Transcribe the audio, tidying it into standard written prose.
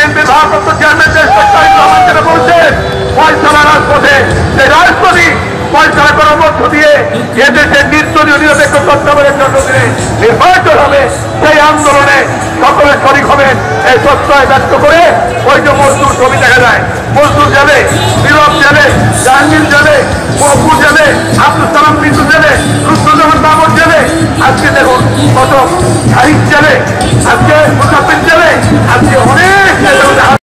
বিএনপির ভারপ্রাপ্ত চেয়ারম্যান যেটা বলছেন ফয়সালা রাজপথে, সেই রাজপথই ফয়সালা করার মধ্য দিয়ে এদেশের নির্দলীয় নিরপেক্ষ তত্ত্বাবধানের জন্য নির্বাচন হবে। সেই আন্দোলনে সকলে শরিক হবেন। এই প্রত্যয় ব্যক্ত করে ওই যে মজদুর ছবি দেখা যায়, মজদুর যাবে, নীরব যাবে, জাহাঙ্গীর যাবে, মহবুব যাবে, আব্দুল সালাম বিন্দু যাবে, রুদ্রজামান বাবর যাবে, আজকে দেখুন কত শাহিদ যাবে, আজকে মুসাফির যাবে, আজকে অনেক